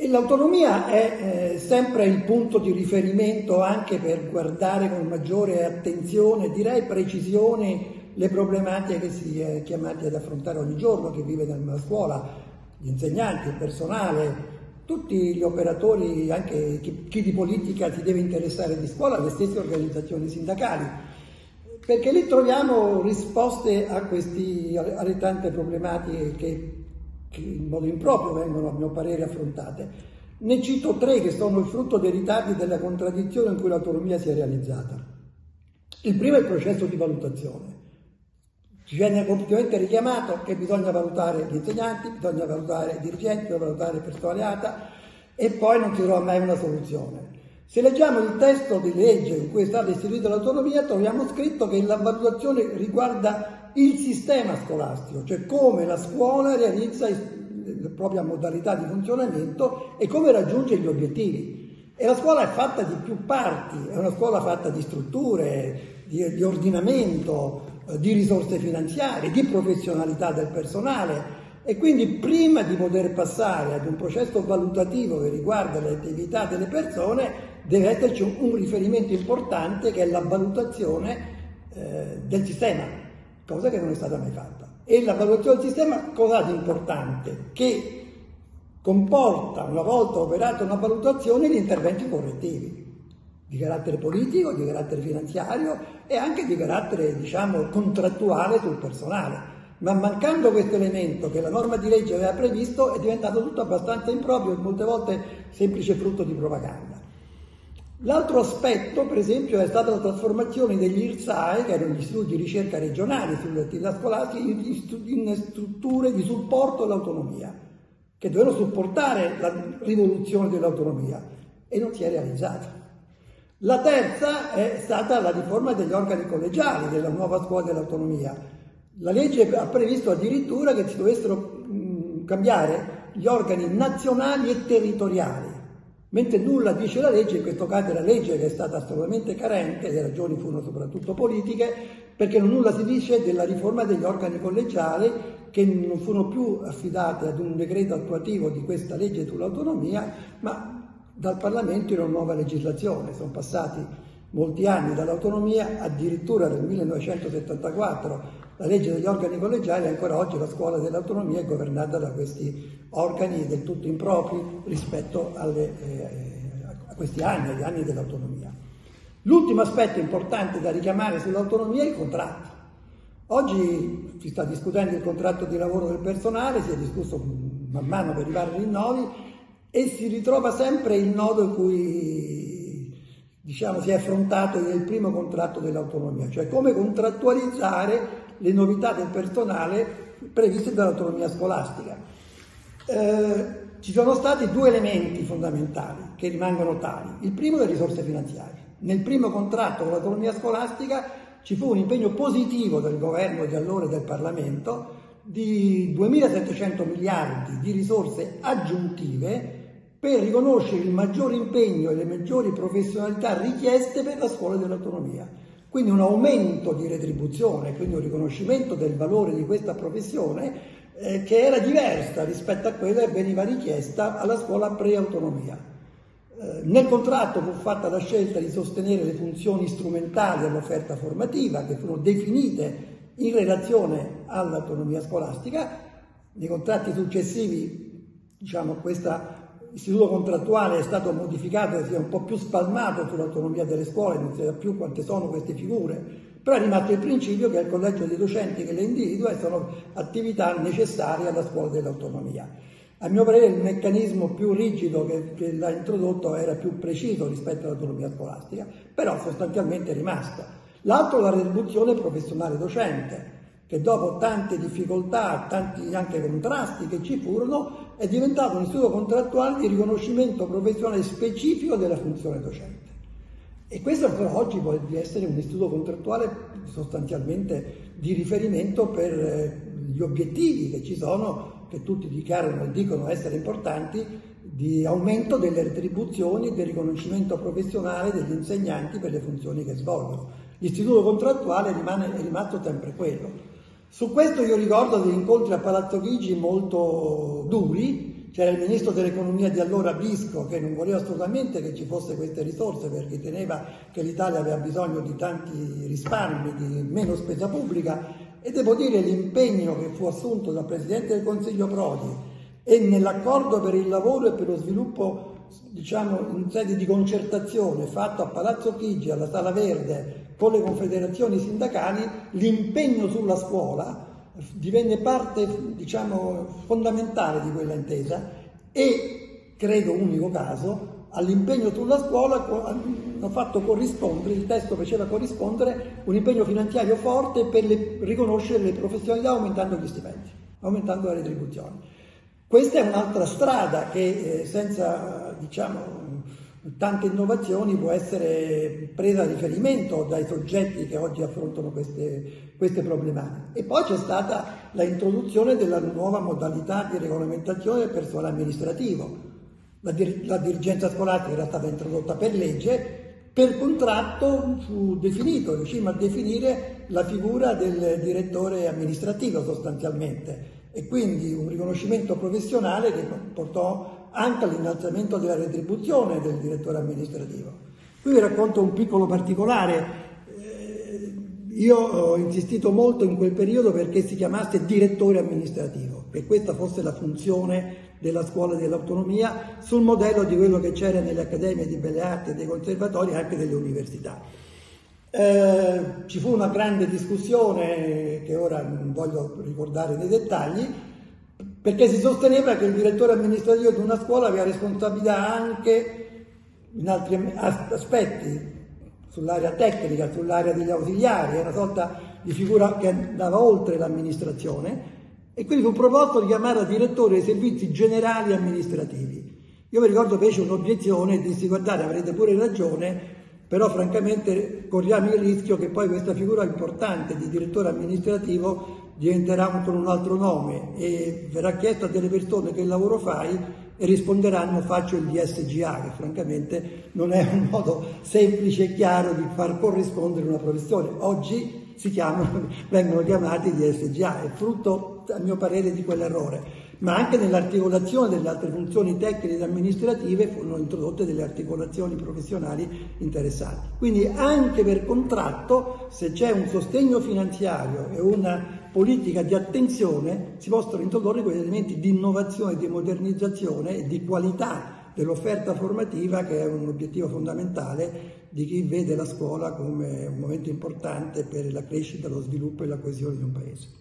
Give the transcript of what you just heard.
E l'autonomia è sempre il punto di riferimento anche per guardare con maggiore attenzione, direi precisione, le problematiche che si è chiamati ad affrontare ogni giorno, che vive nella scuola, gli insegnanti, il personale, tutti gli operatori, anche chi di politica si deve interessare di scuola, le stesse organizzazioni sindacali, perché lì troviamo risposte alle tante problematiche che in modo improprio vengono, a mio parere, affrontate. Ne cito 3 che sono il frutto dei ritardi della contraddizione in cui l'autonomia si è realizzata. Il primo è il processo di valutazione. Ci viene continuamente richiamato che bisogna valutare gli insegnanti, bisogna valutare i dirigenti, bisogna valutare il personale ATA e poi non si trova mai una soluzione. Se leggiamo il testo di legge in cui è stata istituita l'autonomia, troviamo scritto che la valutazione riguarda il sistema scolastico, cioè come la scuola realizza la propria modalità di funzionamento e come raggiunge gli obiettivi. E la scuola è fatta di più parti, è una scuola fatta di strutture, di ordinamento, di risorse finanziarie, di professionalità del personale. E quindi prima di poter passare ad un processo valutativo che riguarda le attività delle persone deve esserci un riferimento importante che è la valutazione del sistema, cosa che non è stata mai fatta. E la valutazione del sistema cosa ha di importante? Che comporta, una volta operata una valutazione, gli interventi correttivi di carattere politico, di carattere finanziario e anche di carattere, diciamo, contrattuale sul personale. Ma mancando questo elemento che la norma di legge aveva previsto è diventato tutto abbastanza improprio e molte volte semplice frutto di propaganda. L'altro aspetto, per esempio, è stata la trasformazione degli IRSAE, che erano gli istituti di ricerca regionali sulle attività scolastiche, in strutture di supporto all'autonomia, che dovevano supportare la rivoluzione dell'autonomia e non si è realizzata. La terza è stata la riforma degli organi collegiali della nuova scuola dell'autonomia. La legge ha previsto addirittura che si dovessero cambiare gli organi nazionali e territoriali, mentre nulla dice la legge, in questo caso la legge che è stata assolutamente carente, le ragioni furono soprattutto politiche, perché nulla si dice della riforma degli organi collegiali che non furono più affidate ad un decreto attuativo di questa legge sull'autonomia, ma dal Parlamento in una nuova legislazione. Sono passati molti anni dall'autonomia, addirittura nel 1974 la legge degli organi collegiali, ancora oggi la scuola dell'autonomia è governata da questi organi del tutto impropri rispetto a questi anni, agli anni dell'autonomia. L'ultimo aspetto importante da richiamare sull'autonomia è il contratto. Oggi si sta discutendo il contratto di lavoro del personale, si è discusso man mano per i vari rinnovi e si ritrova sempre il nodo in cui, diciamo, si è affrontato nel primo contratto dell'autonomia, cioè come contrattualizzare le novità del personale previste dall'autonomia scolastica. Ci sono stati 2 elementi fondamentali che rimangono tali. Il primo è le risorse finanziarie. Nel primo contratto con l'autonomia scolastica ci fu un impegno positivo del governo di allora e del Parlamento di 2.700 miliardi di risorse aggiuntive per riconoscere il maggiore impegno e le maggiori professionalità richieste per la scuola dell'autonomia. Quindi un aumento di retribuzione, quindi un riconoscimento del valore di questa professione che era diversa rispetto a quella che veniva richiesta alla scuola pre-autonomia. Nel contratto fu fatta la scelta di sostenere le funzioni strumentali dell'offerta formativa che furono definite in relazione all'autonomia scolastica. Nei contratti successivi, diciamo, questo istituto contrattuale è stato modificato e si è un po' più spalmato sull'autonomia delle scuole, non si sa più quante sono queste figure, però è rimasto il principio che è il collegio dei docenti che le individua e sono attività necessarie alla scuola dell'autonomia. A mio parere il meccanismo più rigido che l'ha introdotto era più preciso rispetto all'autonomia scolastica, però sostanzialmente è rimasto. L'altro è la retribuzione professionale docente, che dopo tante difficoltà, tanti anche contrasti che ci furono, è diventato un istituto contrattuale di riconoscimento professionale specifico della funzione docente. E questo ancora oggi può essere un istituto contrattuale sostanzialmente di riferimento per gli obiettivi che ci sono, che tutti dichiarano e dicono essere importanti, di aumento delle retribuzioni e del riconoscimento professionale degli insegnanti per le funzioni che svolgono. L'istituto contrattuale è rimasto sempre quello. Su questo io ricordo degli incontri a Palazzo Chigi molto duri, c'era il ministro dell'economia di allora, Visco, che non voleva assolutamente che ci fosse queste risorse perché riteneva che l'Italia aveva bisogno di tanti risparmi, di meno spesa pubblica, e devo dire l'impegno che fu assunto dal Presidente del Consiglio Prodi e nell'accordo per il lavoro e per lo sviluppo, diciamo, in sede di concertazione fatto a Palazzo Chigi, alla Sala Verde, con le confederazioni sindacali, l'impegno sulla scuola divenne parte, diciamo, fondamentale di quella intesa e, credo unico caso, all'impegno sulla scuola hanno fatto corrispondere, il testo faceva corrispondere un impegno finanziario forte per riconoscere le professionalità aumentando gli stipendi, aumentando le retribuzioni. Questa è un'altra strada che senza, diciamo, tante innovazioni può essere presa a riferimento dai soggetti che oggi affrontano queste problematiche. E poi c'è stata la introduzione della nuova modalità di regolamentazione del personale amministrativo. La dirigenza scolastica era stata introdotta per legge, per contratto fu definito, riuscimmo a definire la figura del direttore amministrativo sostanzialmente, e quindi un riconoscimento professionale che portò anche all'innalzamento della retribuzione del direttore amministrativo. Qui vi racconto un piccolo particolare. Io ho insistito molto in quel periodo perché si chiamasse direttore amministrativo, che questa fosse la funzione della scuola dell'autonomia, sul modello di quello che c'era nelle accademie di belle arti e dei conservatori e anche delle università. Ci fu una grande discussione che ora non voglio ricordare nei dettagli, perché si sosteneva che il direttore amministrativo di una scuola aveva responsabilità anche in altri aspetti, sull'area tecnica, sull'area degli ausiliari, è una sorta di figura che andava oltre l'amministrazione, e quindi fu proposto di chiamare direttore dei servizi generali amministrativi. Io mi ricordo fece un'obiezione e dissi: guardate, avrete pure ragione, però francamente corriamo il rischio che poi questa figura importante di direttore amministrativo diventerà con un altro nome e verrà chiesto a delle persone che lavoro fai e risponderanno faccio il DSGA, che francamente non è un modo semplice e chiaro di far corrispondere una professione. Oggi vengono chiamati DSGA, è frutto a mio parere di quell'errore. Ma anche nell'articolazione delle altre funzioni tecniche ed amministrative furono introdotte delle articolazioni professionali interessanti. Quindi anche per contratto, se c'è un sostegno finanziario e una politica di attenzione, si possono introdurre quegli elementi di innovazione, di modernizzazione e di qualità dell'offerta formativa, che è un obiettivo fondamentale di chi vede la scuola come un momento importante per la crescita, lo sviluppo e la coesione di un paese.